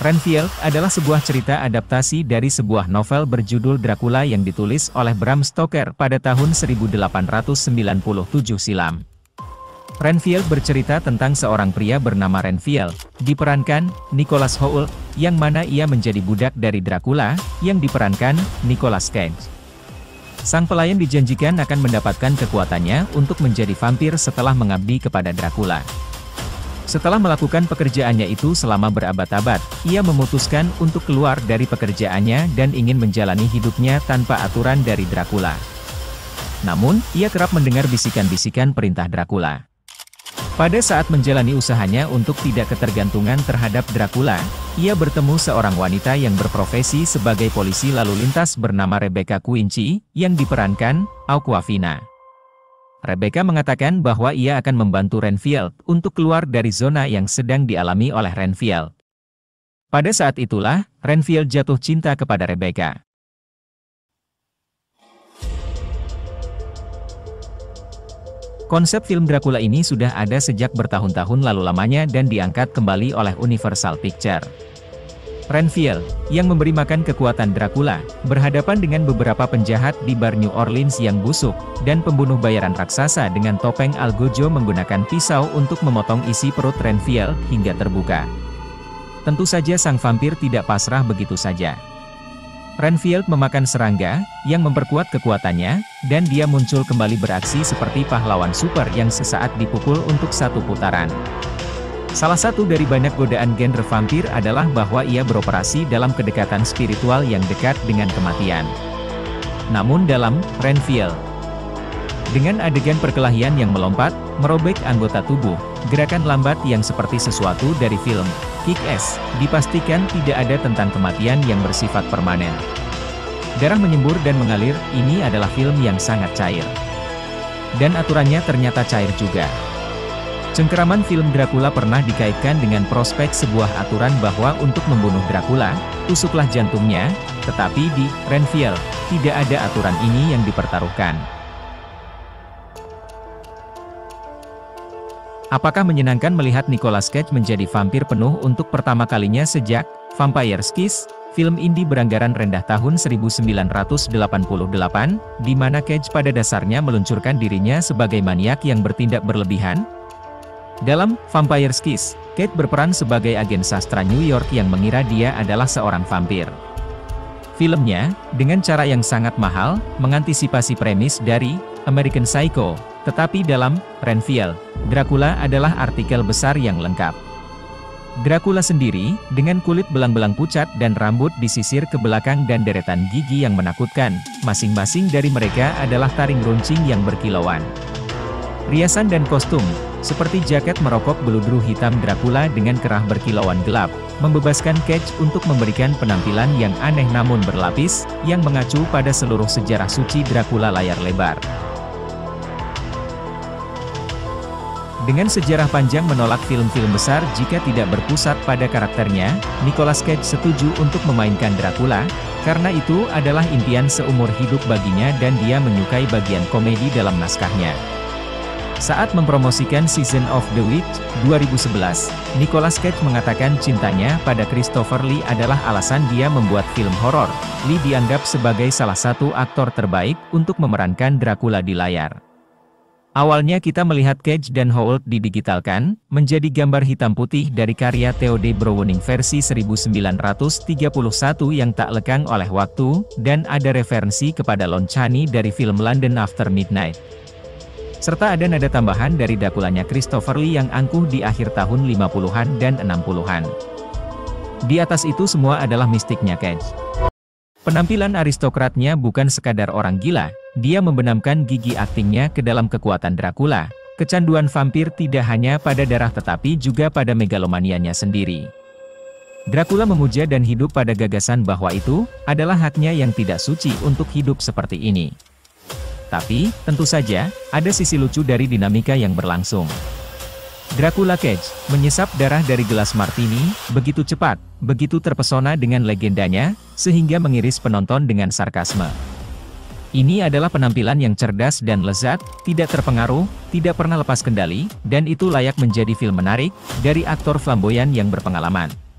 Renfield adalah sebuah cerita adaptasi dari sebuah novel berjudul Dracula yang ditulis oleh Bram Stoker pada tahun 1897 silam. Renfield bercerita tentang seorang pria bernama Renfield, diperankan Nicholas Hoult, yang mana ia menjadi budak dari Dracula, yang diperankan Nicolas Cage. Sang pelayan dijanjikan akan mendapatkan kekuatannya untuk menjadi vampir setelah mengabdi kepada Dracula. Setelah melakukan pekerjaannya itu selama berabad-abad, ia memutuskan untuk keluar dari pekerjaannya dan ingin menjalani hidupnya tanpa aturan dari Dracula. Namun, ia kerap mendengar bisikan-bisikan perintah Dracula. Pada saat menjalani usahanya untuk tidak ketergantungan terhadap Dracula, ia bertemu seorang wanita yang berprofesi sebagai polisi lalu lintas bernama Rebecca Quincy, yang diperankan Awkwafina. Rebecca mengatakan bahwa ia akan membantu Renfield untuk keluar dari zona yang sedang dialami oleh Renfield. Pada saat itulah, Renfield jatuh cinta kepada Rebecca. Konsep film Dracula ini sudah ada sejak bertahun-tahun lalu lamanya dan diangkat kembali oleh Universal Pictures. Renfield, yang memberi makan kekuatan Dracula, berhadapan dengan beberapa penjahat di bar New Orleans yang busuk, dan pembunuh bayaran raksasa dengan topeng algojo menggunakan pisau untuk memotong isi perut Renfield hingga terbuka. Tentu saja sang vampir tidak pasrah begitu saja. Renfield memakan serangga, yang memperkuat kekuatannya, dan dia muncul kembali beraksi seperti pahlawan super yang sesaat dipukul untuk satu putaran. Salah satu dari banyak godaan genre vampir adalah bahwa ia beroperasi dalam kedekatan spiritual yang dekat dengan kematian. Namun dalam Renfield, dengan adegan perkelahian yang melompat, merobek anggota tubuh, gerakan lambat yang seperti sesuatu dari film Kick-Ass, dipastikan tidak ada tentang kematian yang bersifat permanen. Darah menyembur dan mengalir, ini adalah film yang sangat cair. Dan aturannya ternyata cair juga. Cengkeraman film Dracula pernah dikaitkan dengan prospek sebuah aturan bahwa untuk membunuh Dracula, tusuklah jantungnya, tetapi di Renfield, tidak ada aturan ini yang dipertaruhkan. Apakah menyenangkan melihat Nicolas Cage menjadi vampir penuh untuk pertama kalinya sejak Vampire's Kiss, film indie beranggaran rendah tahun 1988, di mana Cage pada dasarnya meluncurkan dirinya sebagai maniak yang bertindak berlebihan? Dalam Vampire's Kiss, Cage berperan sebagai agen sastra New York yang mengira dia adalah seorang vampir. Filmnya, dengan cara yang sangat mahal, mengantisipasi premis dari American Psycho, tetapi dalam Renfield, Dracula adalah artikel besar yang lengkap. Dracula sendiri, dengan kulit belang-belang pucat dan rambut disisir ke belakang dan deretan gigi yang menakutkan, masing-masing dari mereka adalah taring runcing yang berkilauan. Riasan dan kostum, seperti jaket merokok beludru hitam Dracula dengan kerah berkilauan gelap, membebaskan Cage untuk memberikan penampilan yang aneh namun berlapis, yang mengacu pada seluruh sejarah suci Dracula layar lebar. Dengan sejarah panjang menolak film-film besar jika tidak berpusat pada karakternya, Nicolas Cage setuju untuk memainkan Dracula, karena itu adalah impian seumur hidup baginya dan dia menyukai bagian komedi dalam naskahnya. Saat mempromosikan Season of the Witch 2011, Nicolas Cage mengatakan cintanya pada Christopher Lee adalah alasan dia membuat film horor. Lee dianggap sebagai salah satu aktor terbaik untuk memerankan Dracula di layar. Awalnya kita melihat Cage dan Hoult didigitalkan, menjadi gambar hitam putih dari karya Theodore Browning versi 1931 yang tak lekang oleh waktu, dan ada referensi kepada Lon Chaney dari film London After Midnight. Serta ada nada tambahan dari Draculanya Christopher Lee yang angkuh di akhir tahun 50-an dan 60-an. Di atas itu semua adalah mistiknya Cage. Penampilan aristokratnya bukan sekadar orang gila, dia membenamkan gigi aktingnya ke dalam kekuatan Dracula. Kecanduan vampir tidak hanya pada darah tetapi juga pada megalomanianya sendiri. Dracula memuja dan hidup pada gagasan bahwa itu adalah haknya yang tidak suci untuk hidup seperti ini. Tapi, tentu saja, ada sisi lucu dari dinamika yang berlangsung. Dracula Cage, menyesap darah dari gelas martini, begitu cepat, begitu terpesona dengan legendanya, sehingga mengiris penonton dengan sarkasme. Ini adalah penampilan yang cerdas dan lezat, tidak terpengaruh, tidak pernah lepas kendali, dan itu layak menjadi film menarik, dari aktor flamboyan yang berpengalaman.